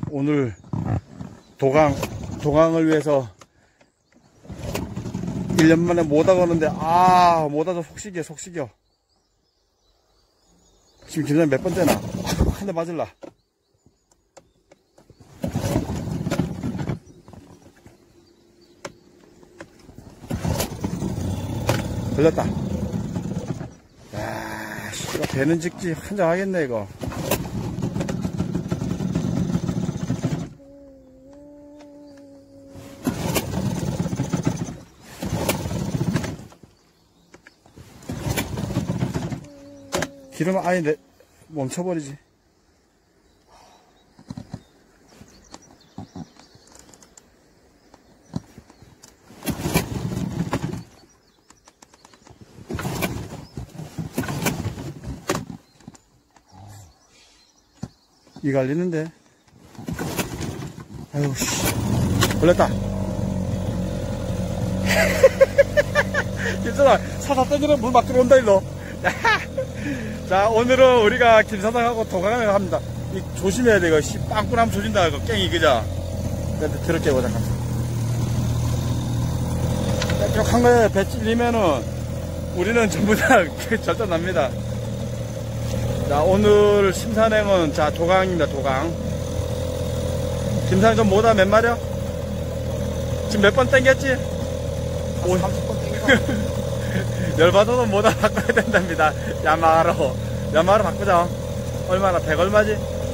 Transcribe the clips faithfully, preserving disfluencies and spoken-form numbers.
오늘 도강, 도강을 위해서 일 년 만에 못 하고는데, 아, 못 하죠. 속식이야, 속식이야. 지금 김사장 몇 번째나? 한 대 맞을라. 걸렸다. 야, 이거 배는 직지 한장하겠네, 이거. 기름 아예 내, 멈춰버리지. 이 갈리는데. 아유, 씨. 걸렸다. 김사장, 사사 땡기는 물 막 들어온다, 일로. 자, 오늘은 우리가 김사장하고 도강을 합니다. 이, 조심해야 돼, 이거. 씨, 빵꾸나면 조진다, 이거. 깽이, 그자. 그래도 더럽게 보자, 갑시다. 뾰족한 거에 배 찔리면은, 우리는 전부 다 절단 납니다. 자, 오늘 심산행은, 자, 도강입니다, 도강. 김사장 좀 뭐다, 몇 마리야? 지금 몇 번 땡겼지? 삼십 번 땡겨. 열받아도 뭐다 바꿔야 된답니다. 야마하로. 야마하로 바꾸자. 얼마나? 백 얼마지?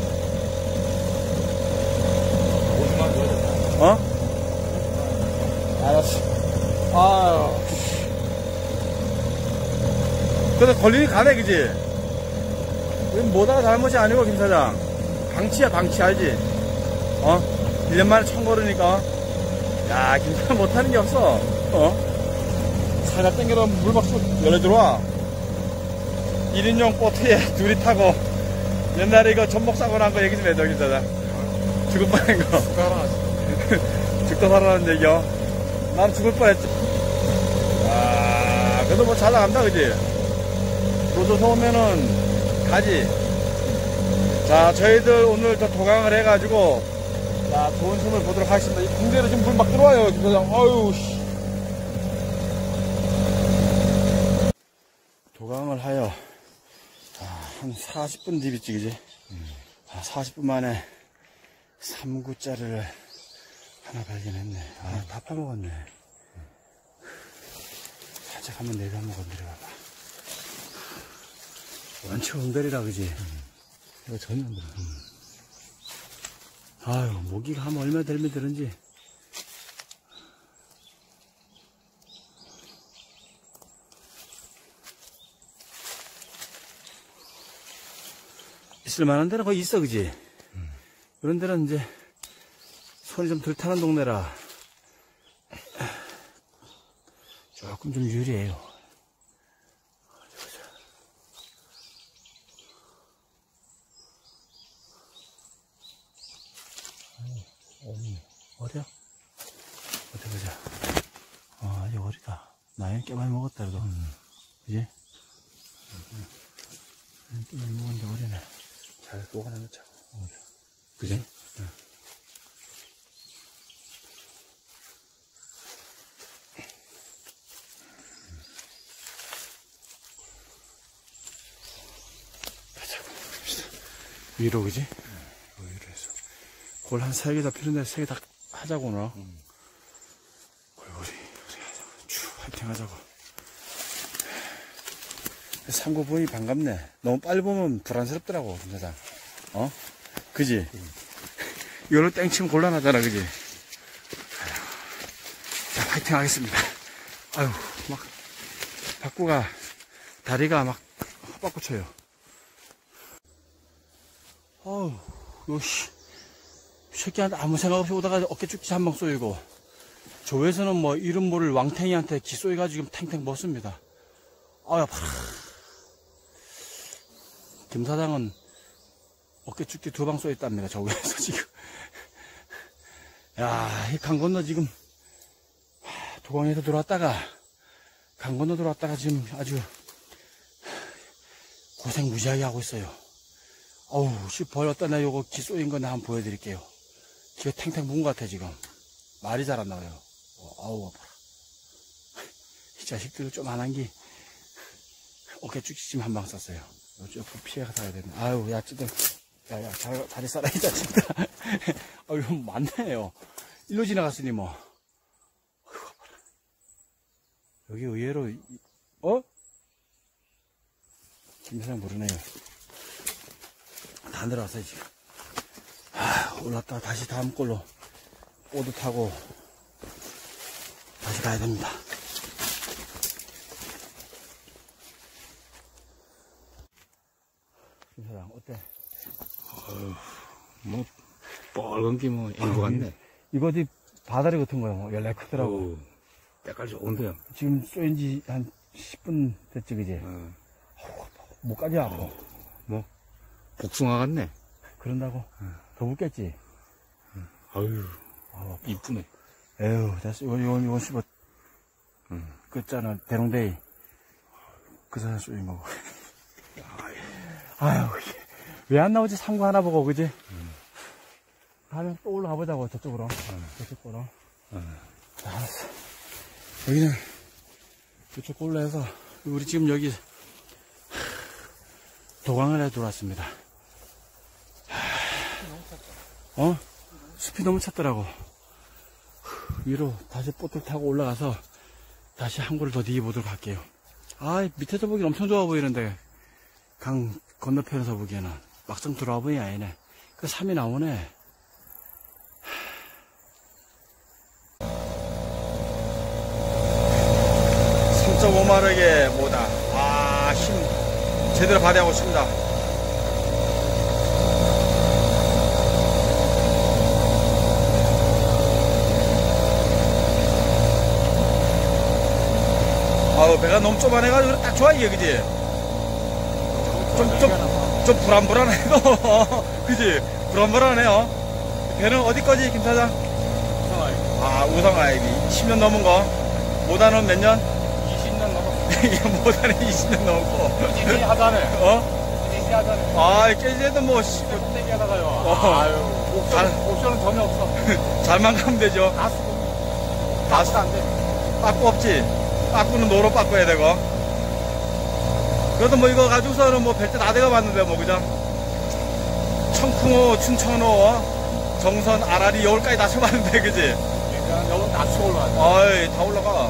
오십만 줘야 된다. 어? 알았어. 아유. 근데 걸리니 가네, 그지? 이건 뭐다가 잘못이 아니고, 김사장. 방치야, 방치, 알지? 어? 일 년 만에 처음 걸으니까. 야, 김사장 못하는 게 없어. 어? 사자 땡겨서 물박수 열어 들어와. 일 인용 보트에 둘이 타고. 옛날에 이거 전복 사고 난 거 얘기 좀 해줘, 김사장. 죽을 뻔한 거. 죽다 살아난 얘기요. 난 죽을 뻔했지. 아, 그래도 뭐 잘 나간다, 그지? 로조서 오면은 가지. 자, 저희들 오늘 또 도강을 해가지고, 자, 좋은 숨을 보도록 하겠습니다. 이 궁대로 지금 물 막 들어와요, 김사장. 아유, 씨. 도강을 하여, 아, 한 사십 분 뒤비지, 그지? 음. 아, 사십 분 만에 삼 구짜리를 하나 발견했네. 아, 음. 다 파먹었네. 음. 살짝 한번 내려 한번 건드려봐봐. 원체 엉덩이라, 그지? 음. 이거 전혀 안 들어. 음. 아유, 모기가 하면 얼마 들면 들은지. 있을만한 데는 거의 있어, 그지? 음. 이런 데는 이제 손이 좀 덜 타는 동네라 조금 좀 유리해요. 어디 보자. 어디, 어디야? 어디 보자. 아, 아직 어리다. 나이는 꽤 많이 먹었다, 그래도. 음. 그지? 음. 꽤 많이 먹었는데 어리네. 잘 녹아내놓자. 어, 그지? 응. 위로, 그지? 응. 위로 해서. 골 한 세 개 잡히는데 세 개 다 하자고, 너. 응. 골, 우리, 우리 하자고. 쭉, 화이팅 하자고. 삼구 보니 반갑네. 너무 빨리 보면 불안스럽더라고, 김사장. 어? 그지? 응. 이걸로 땡치면 곤란하잖아, 그지? 아유. 자, 화이팅 하겠습니다. 아유, 막, 박구가, 다리가 막, 헛바꾸 쳐요. 아유, 요씨. 새끼한테 아무 생각 없이 오다가 어깨 쭉지 한 방 쏘이고, 조에서는 뭐, 이름 모를 왕탱이한테 기 쏘여가지고 탱탱 먹습니다. 아유, 아파라. 김사장은 어깨 쭉지 두 방 쏘였답니다. 저 위에서 지금. 야, 이 강 건너 지금 도강에서 들어왔다가 강 건너 들어왔다가 지금 아주 고생 무지하게 하고 있어요. 어우, 씨, 벌 어떤 애 요거 기 쏘인 거 나 한번 보여드릴게요. 기가 탱탱 부은 것 같아, 지금. 말이 잘 안 나와요. 어, 아우, 아파라. 이 자식들 좀 안 한 게, 어깨 쭉지짐 한 방 썼어요. 요쪽 피해가 사야 되네. 아유, 야, 찌들. 야, 야, 잘, 잘 있어라, 이 자식들. 아유, 많네요. 일로 지나갔으니 뭐. 아이고, 아파라. 여기 의외로, 어? 김사장 모르네요. 다 내려왔어요, 지금. 아, 올랐다. 다시 다음 골로 오드 타고 다시 가야 됩니다. 김사장, 어때? 어휴, 뭐, 뻘건 게 뭐, 앵거 같네. 이거 어디 바다리 같은 거야. 뭐, 연락 크더라고. 어우, 때깔 좋은데요. 지금 쏘인 지 한 십 분 됐지, 그지? 어, 목까지 아파. 뭐, 복숭아 같네. 그런다고? 더 붓겠지? 아유, 아, 이쁘네. 에휴, 됐어. 이건, 이건, 이건 씹어. 응. 그 있잖아, 대롱데이. 그 사람 쏘인 거고. 아유, 왜 안 나오지? 상구 하나 보고, 그지? 응. 가면 또 올라가 보자고, 저쪽으로. 응. 저쪽으로. 응. 자, 알았어. 여기는, 저쪽 골로해서, 우리 지금 여기, 도강을 해 들어왔습니다. 어? 숲이 너무 찼더라고. 위로 다시 보트 타고 올라가서, 다시 한 골을 더 뒤집어보도록 할게요. 아, 밑에서 보기엔 엄청 좋아 보이는데, 강 건너편에서 보기에는 막상 들어와 보니 아니네. 그 삼이 나오네. 삼 점 오 마력의 모다. 아, 힘 제대로 발휘하고 있습니다. 아우, 배가 너무 좁아내가지고 딱 좋아, 이게, 그지? 좀, 좀, 좀 불안불안해도, 그지? 불안불안해요. 배는 어디 거지, 김 사장? 우상아이. 아, 우상아이비. 십 년 넘은 거. 모다는 몇 년? 이십 년 넘었어. 모다는 이십 년 넘고. 이제 하자네. 어? 이제 하자네. 아, 깨지도 뭐, 씨, 껍데기 하다가요. 어. 아유, 옵션, 잘- 옵션은 전혀 없어. 잘만 가면 되죠. 다 쓰고. 다 다 안 돼. 빠꾸 없지? 빠꾸는 노로 빠꾸해야 되고. 그래도 뭐 이거 가지고서는 뭐 벨트 다 돼가 봤는데 뭐, 그죠? 청풍호, 춘천호, 정선, 아라리, 여울까지 다 쳐봤는데, 그지? 그냥 여기 다 치고 올라가. 어이, 다 올라가.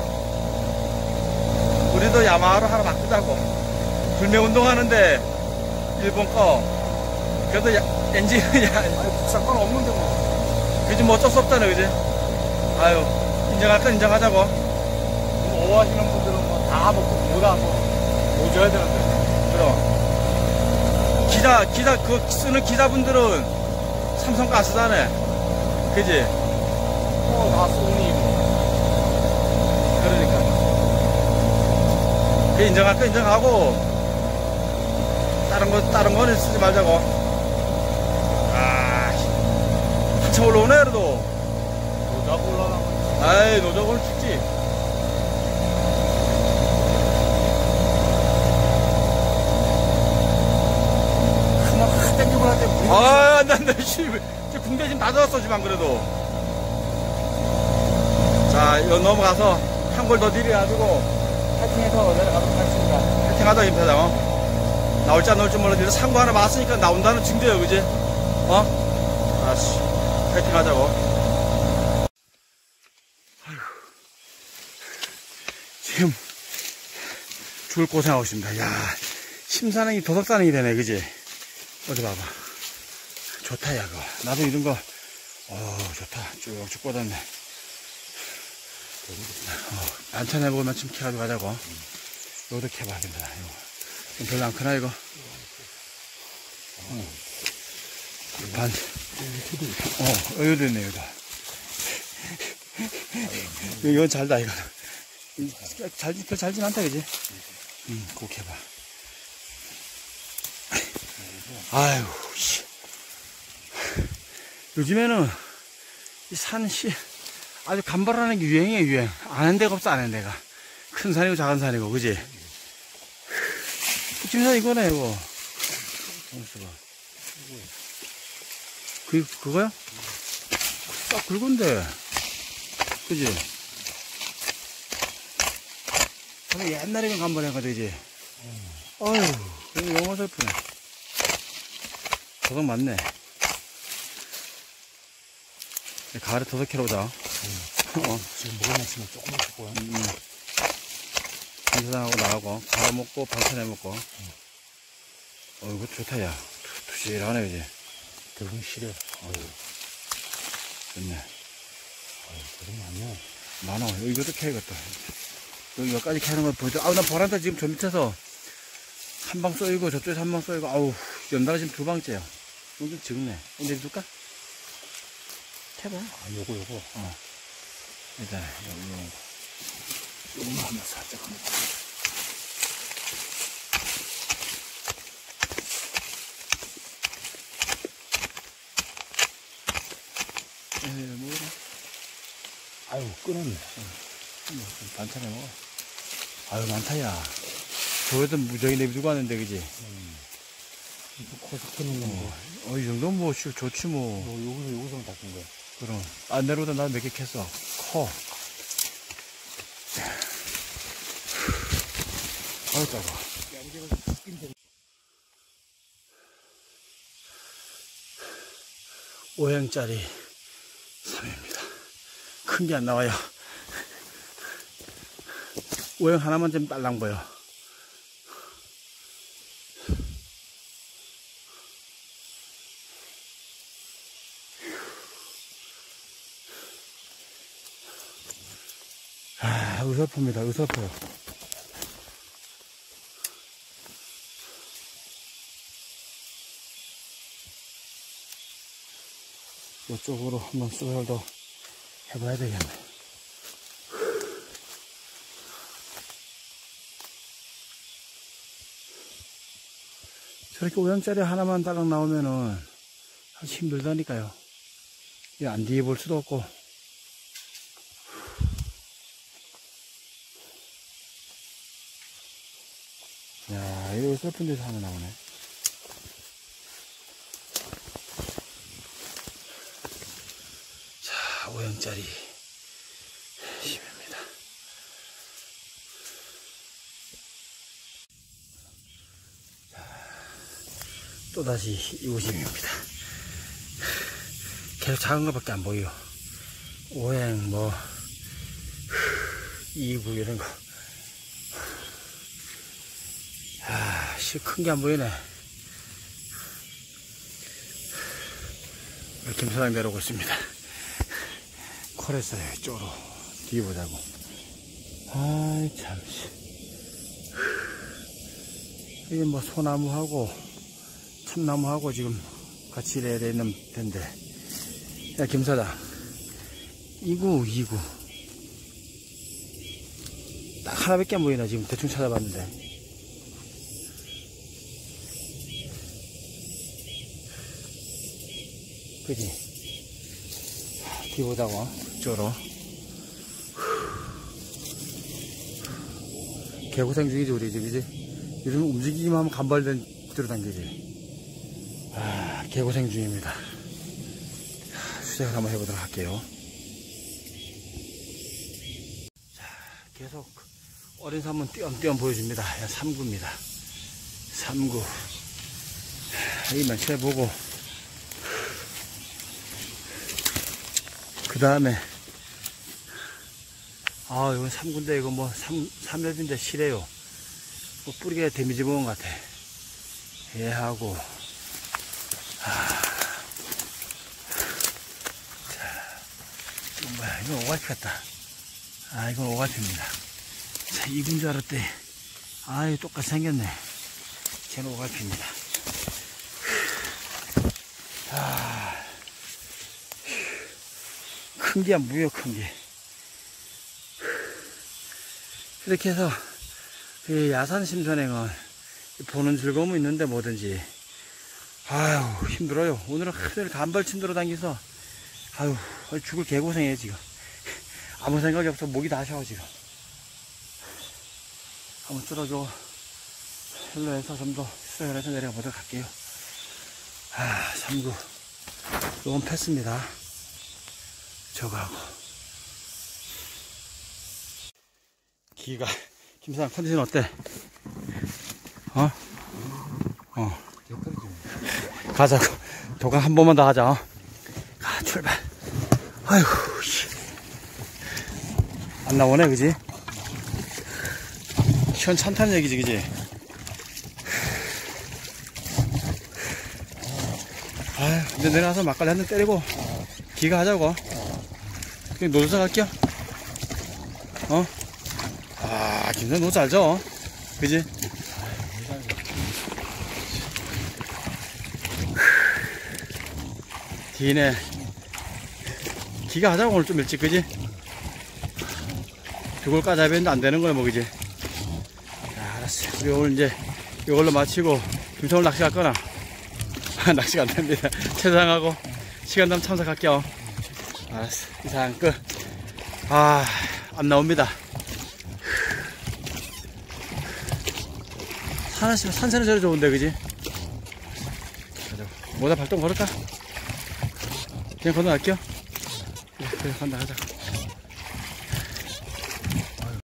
우리도 야마하로 하나 바꾸자고. 불매 운동하는데, 일본 거. 그래도 야, 엔진은, 야, 아니, 상관 없는데 뭐. 그지? 뭐 어쩔 수 없잖아, 그지? 아유, 인정할 건 인정하자고. 뭐 오하시는 분들은 뭐 다 먹고 뭐다 뭐 모셔야 되는데. 그럼. 기자, 기자, 그 쓰는 기자분들은 삼성가스잖아. 그지? 뭐다 소니 뭐. 그러니까. 그 인정할 거 인정하고, 다른 거, 다른 거는 쓰지 말자고. 아, 한참 올라오네, 그래도. 모자 올라가면. 아이, 노적은 죽지. 그만 확 땡기고 할때 물이. 아, 난, 나, 씨, 군대 지금 다 젖었어, 지만 그래도. 자, 이거 넘어가서 한 골 더 들여가지고, 파이팅해서 내려가도록 하겠습니다. 파이팅하자, 김 사장. 어? 나올지 안 나올지 몰라도 상구 하나 맞았으니까 나온다는 증거예요, 그지? 어? 아씨, 파이팅하자고. 아휴. 지금, 죽을 고생하고 있습니다. 야, 심사능이 도덕사능이 되네, 그지? 어디 봐봐. 좋다, 야, 그거. 나도 이런 거, 어, 좋다. 쭉쭉 뻗었네. 어, 만찬해보고만 좀 캐가지고 가자고. 음. 요것도 캐봐, 괜찮아. 이거. 좀 별로 안 크나, 이거? 어. 반. 어, 여기도 있네, 여기도. 이건 잘다, 이거. 잘, 별 잘진 않다, 그지? 응, 꼭 해봐. 아유, 씨. 요즘에는 이 산, 씨, 아주 간발하는 게 유행이에요, 유행. 아는 데가 없어, 아는 데가. 큰 산이고 작은 산이고, 그지? 김산 이거네, 이거. 그, 그거요? 딱 굵은데. 그지? 근데 옛날에는 간번에 가도 되지. 어휴, 이거 영화 슬프네. 도둑 많네. 가을에 도둑 캐러 오자. 응. 어. 지금 먹을 맛이면 조금만 먹고. 음. 반찬하고 나가고, 갈아 먹고, 반찬해 먹고. 응. 어, 이거 좋다, 야. 부실하네, 그지? 대붕 시려. 어휴. 좋네. 어휴, 대붕 많네. 많아. 이것도 캐야겠다. 여기 여기까지 캐는 거 보여줘. 아우, 나 보란다 지금 저 밑에서 한 방 쏘이고, 저쪽에서 한 방 쏘이고, 아우, 연달아 지금 두 방째야. 이거 좀 적네. 이제 줄까? 캐봐. 아, 요거, 요거. 어. 일단, 여기, 요거. 요거 하면 살짝 하면. 에, 뭐라? 아유, 끊었네. 뭐, 반찬해 먹어. 아유, 많다, 야. 저기도 무적이 내비두고 왔는데, 그지? 음. 이거 커서 캐는 건데. 어, 어, 이 정도면 뭐, 쉬, 좋지, 뭐. 요, 여기서, 여기서만 닦은 거야. 그럼. 안 내려오다 나 몇 개 캤어. 커. 아유, 따가. 오행짜리 삼입니다. 큰 게 안 나와요. 오행 하나만 좀 딸랑 보여. 아, 의설프입니다. 의설프. 이쪽으로 한번 쏘를 더 해봐야 되겠네. 저렇게 오형짜리 하나만 달랑 나오면은 사실 힘들다니까요. 이거 안 뒤에 볼 수도 없고. 야, 이거 슬픈 데서 하나 나오네. 자, 오형짜리 십입니다. 또다시 이구십입니다. 계속 작은 것밖에 안 보여. 오행, 뭐, 이구, 이런 거. 아, 씨, 큰 게 안 보이네. 김사장 내려오고 있습니다. 콜했어요, 쪼로. 뒤에 보자고. 아이, 참, 씨. 이게 뭐, 소나무하고, 참나무하고 지금 같이 일해야 되는 텐데. 야, 김사장. 이구, 이구. 딱 하나밖에 안 보이나, 지금 대충 찾아봤는데. 그지? 뒤 보자고, 쪼로. 개고생 중이지, 우리 집, 이제. 요즘 움직이기만 하면 간발된 들어당기지. 아, 개고생 중입니다. 수색을 한번 해보도록 할게요. 자, 계속 어린 산문 띄엄띄엄 보여줍니다. 삼 구입니다. 삼 구. 이만 채보고, 그 다음에, 아, 이건 삼 구인데, 이거 뭐, 삼, 삼엽인데 실해요. 뭐, 뿌리가 데미지 먹은 것 같아. 얘하고, 아, 자, 이거 뭐야, 이건 오갈피 같다. 아, 이건 오갈피입니다. 자, 이 구인 줄 알았대. 아, 이거 똑같이 생겼네. 쟤는 오갈피입니다. 아, 큰 게 안 보여, 큰 게. 이렇게 해서, 이 야산 심선행은 보는 즐거움은 있는데 뭐든지, 아유, 힘들어요. 오늘은 하늘 간발친 들어 다니서, 아유, 죽을 개고생해, 지금. 아무 생각이 없어. 목이 다 쉬어, 지금. 한번 쓸어줘. 헬로에서 좀 더 수색을 해서 내려가 보도록 할게요. 아, 삼 구. 요건 패스입니다. 저거 하고. 기가, 김사장 컨디션 어때? 어? 어. 가자고. 도강 한 번만 더 하자. 어? 가, 출발. 아이고, 안 나오네, 그지? 시원찮다는 얘기지, 그지? 아유, 근데 내려가서 막걸리 한 잔 때리고, 기가 하자고. 그냥 노조사 갈게요. 어? 아, 김선 노조 알죠? 그지? 기네. 기가 하자고, 오늘 좀 일찍, 그지? 그걸까지 하면 안 되는 거야, 뭐, 그지? 자, 알았어. 우리 오늘 이제 이걸로 마치고, 김선 오늘 낚시 갈 거나? 낚시가 안 됩니다. 최상하고, 시간 되면 참석할게요. 알았어. 이상 끝. 아, 안 나옵니다. 산은, 산세는 저리 좋은데, 그지? 모자 발동 걸을까? 그냥 건너갈게요. 그래, 그래, 간다, 가자.